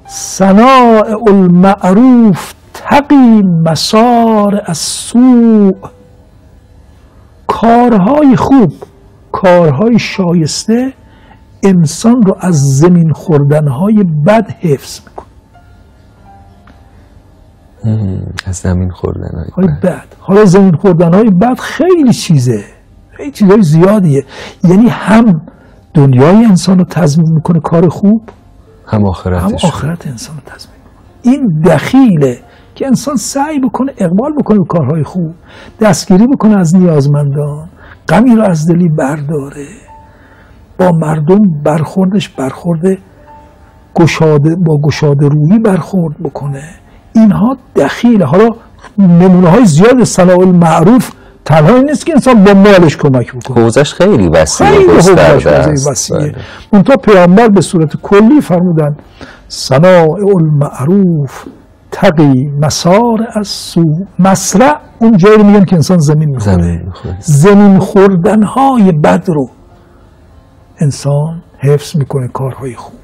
صنائع المعروف تقی مسار السوء. کارهای خوب، کارهای شایسته انسان رو از زمین خوردنهای بد حفظ میکنه. از زمین خوردنهای بد. حالا زمین خوردنهای بد خیلی چیزه، خیلی چیزهای زیادیه. یعنی هم دنیای انسان رو تضمین میکنه کار خوب، هم آخرت انسان رو تضمین میکنه. این دخیله که انسان سعی بکنه اقبال بکنه به کارهای خوب، دستگیری بکنه از نیازمندان، غمی رو از دلی برداره، با مردم برخوردش برخورد با گشاده رویی برخورد بکنه. اینها دخیله. حالا نمونه های زیاد صنایع المعروف تنها این نیست که انسان با مالش کمک بکنه، حوزش خیلی وسیعه، خیلی وسیعه. منتها پیامبر به صورت کلی فرمودن صنایع المعروف تقی مسار السوء. مسرع اون جایی رو میگن که انسان زمین میخوره. زمین خوردنهای بد رو انسان حفظ میکنه کارهای خوب.